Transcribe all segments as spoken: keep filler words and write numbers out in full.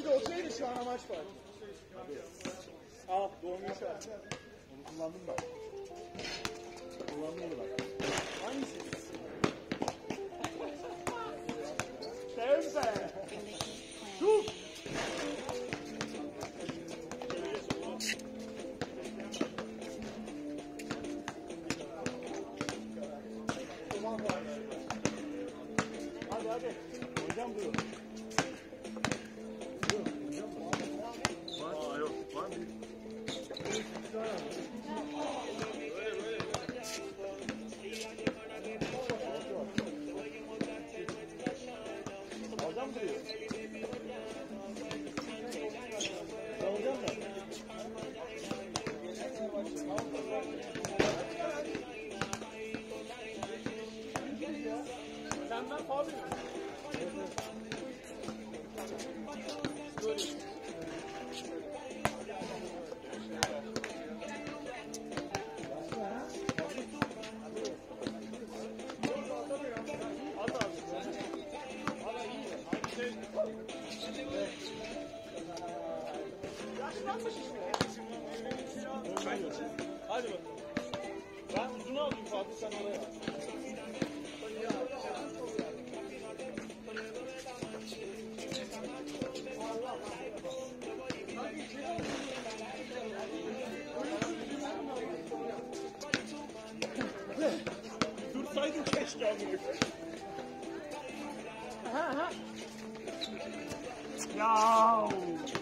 işte okeydi şu an amaç var. Al doğum günü şarkı. Onu kullandım ben. Kullandım onu bak. Hangisi? Sevse. Dur. Hadi hadi. Hocam buyurun. Aa yok. Var mı? Hocam duruyor. Hocam mı? Senden Fabi mi? Yaşlanmış işte. Hadi bakalım. Ben uzunu alayım Fatih, sen oraya. Dursaydın keşke almayı. Ha ha. Ya.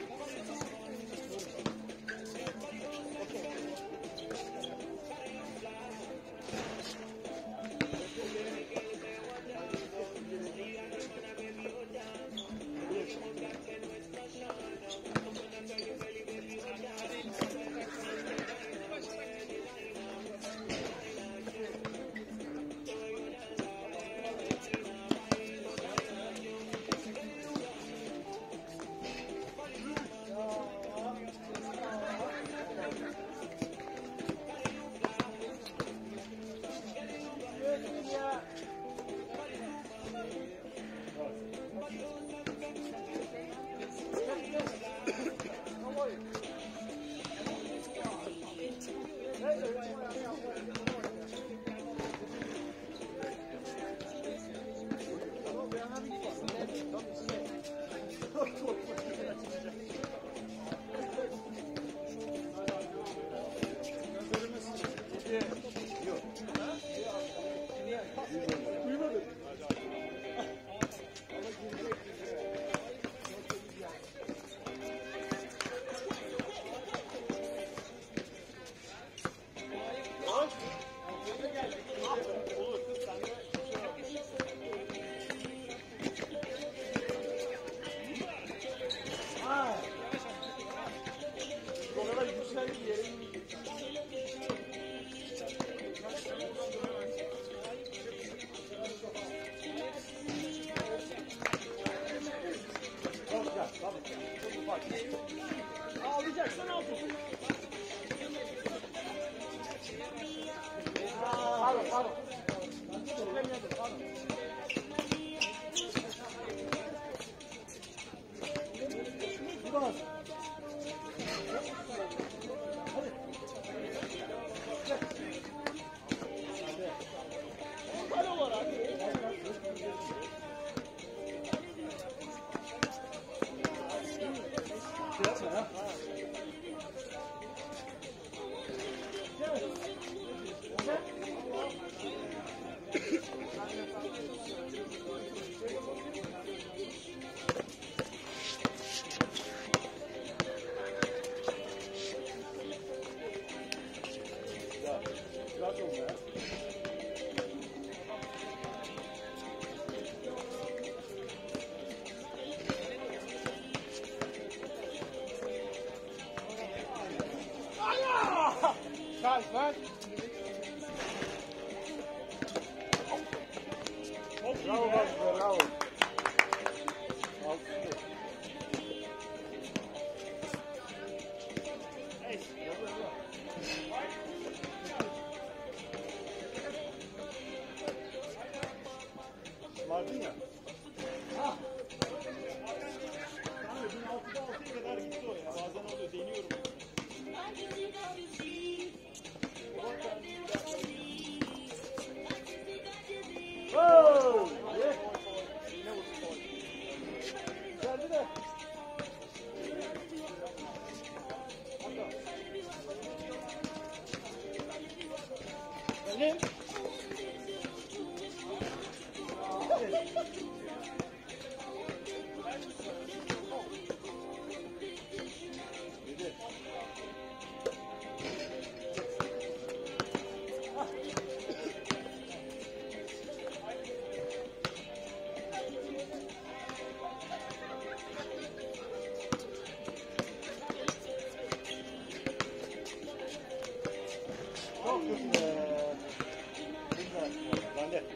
Ağlayacaksan al. Pardon, pardon. Pardon. Pardon. Hadi olarak. Yapma ya. Rahat olma ya. Kaç kaç. Bravo bak, bravo. Vardın ya. Ha. bin altıda Ne? Çok güzel. Güzel. Ben de.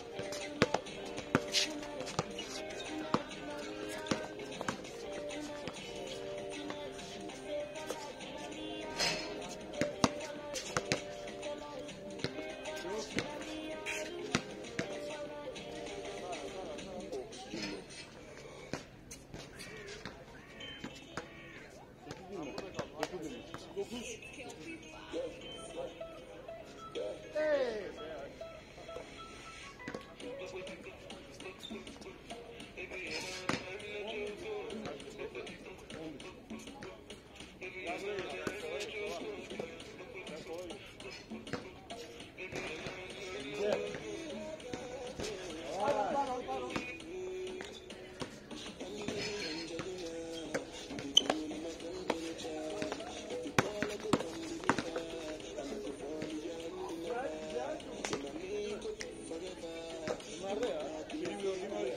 Dokuz. Hey. Nerede ya? Benim gördüğüm öyle.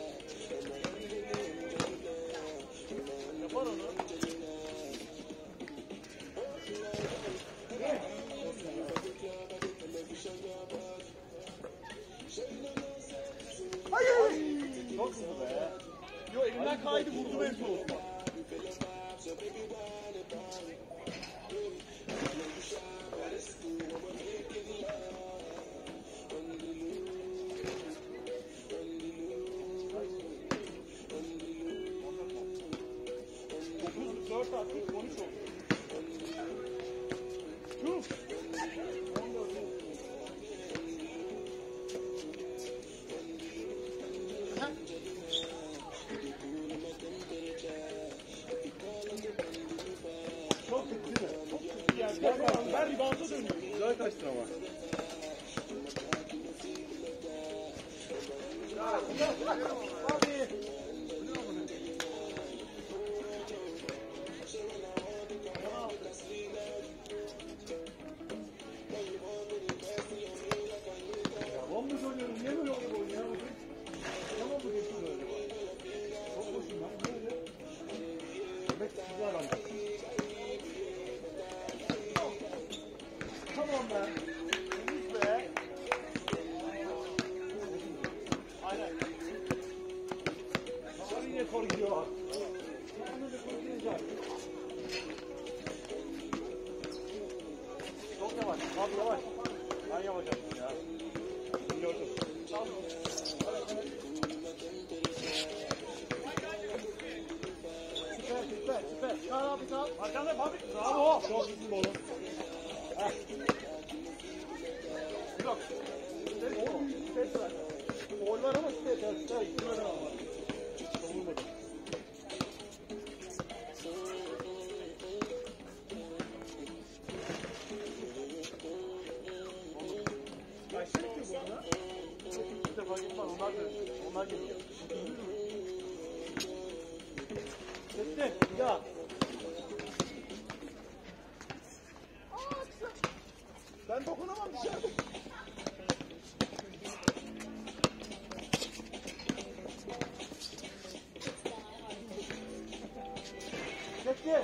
Yapar onu. Hayır! Çok hızlı be. Yo elimden kaydı vurdu benim soğutma. dört artı on üç oldu. Tuf! Çok kötü değil mi? Çok kötü yani. Ben, ben ribanda dönüyorum. Güzel kaçtın ama. Hadi. Bomba söylüyorum. Niye böyle oldu bu oyun ya? Tamam mı geçti böyle? Çok hoşum lan. Böyle. Demek ki güzel adam. Tamam be. Temiz be. Aynen. Ama yine kor gidiyor. Şimdi de kor gidecek. Çok yavaş. Abi yavaş. Ben yavaş yaptım ya. Gördüm. Süper süper süper. Çıkar abi kal. Arkanda abi. Bravo. Çok iyisin oğlum. Heh. Yok. Ses oğlum. Ses var. Gol var ama ses var. Süper. İki var ama. Savunmadım. Kaçtı ki bu buna? Bir defa gitmez. Onlar da. Onlar geliyor. Sesli. Ya. Ben dokunamam dışarıda. Sesli.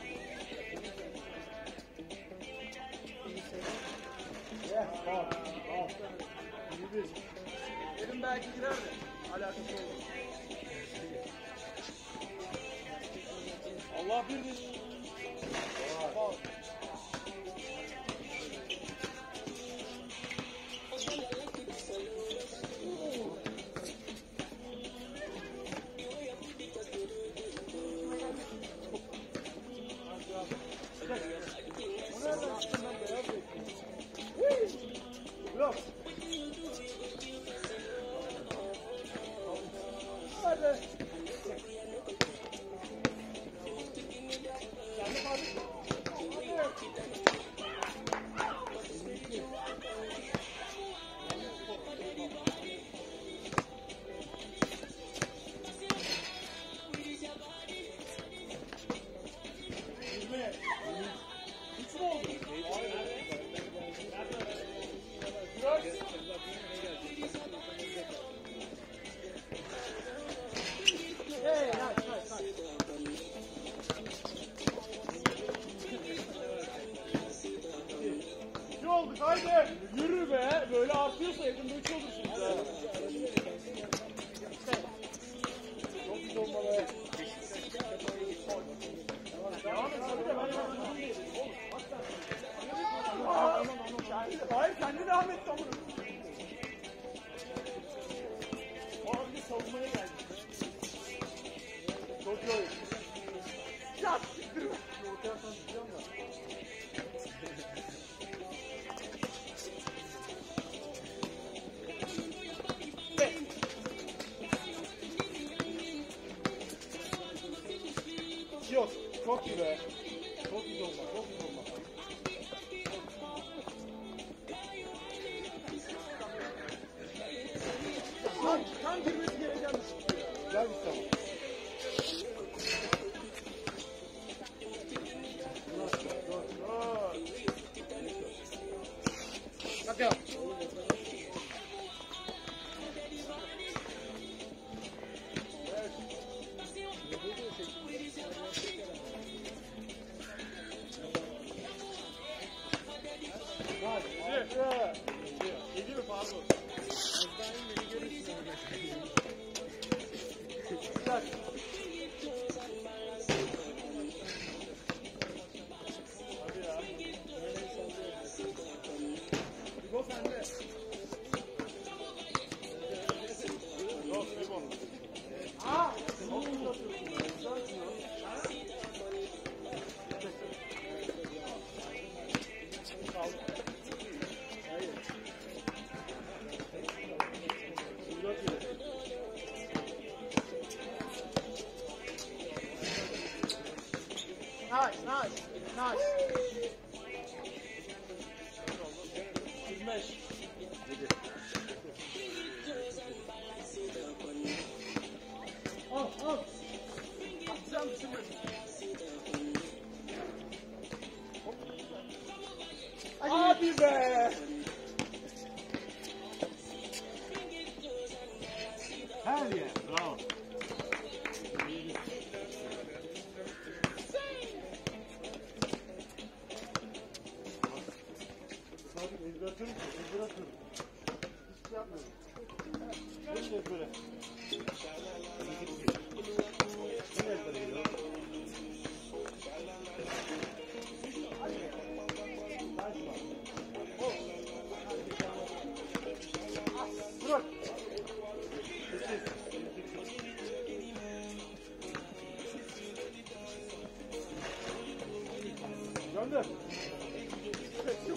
Eh, tamam. Tamam. Gidiyoruz. Elim belki girer de. Alakası olur. Allah birdir. Tamam. Yok. Hadi. haydi. Yürü be. Böyle artıyorsa yakında üç olursunuz ha. Çok güzel olmalı. Devam et. Hadi de ben hemen değilim. Hayır sen de devam et. Tamam. Abi savunmaya geldi. Çok iyi oyun. Ya siktir. Ortaya sana tutacağım da. Yok. Çok iyi be. Çok güzel olma. Çok güzel olma. Tam, tam girmesi gereken bir şey. Gel bir tamam. Bak ya. Yedi mi pardon? Bak. Hadi ya. Go sende. Go, go. Aa! Ne oldu? Nice, nice, nice. yirmi beş. Al, al. Atacağım şimdi. Hadi be. Her yer. Bravo. Ezber atıyorum, ezber atıyorum. Hiçbir şey yapmıyorum. Benim de ezbere. Benim ezbere geliyor. Bırak. Gönder. Yok.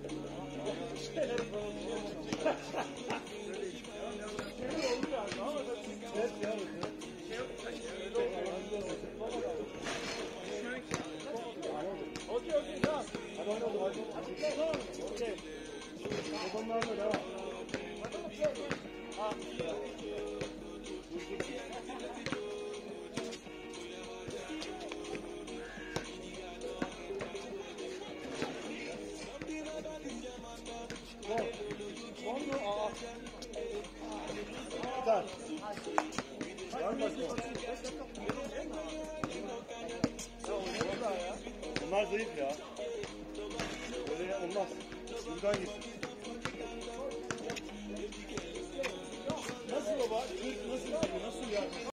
Okey okey tamam. Hadi oynayalım hadi. Okey. Babamlarla devam. Ha. Son mu? Aa. Güzel. Var mı başka? Bunlar zayıf ya. Böyle olmaz. Buradan gitsin. Nasıl baba? Nasıl, nasıl, nasıl ya?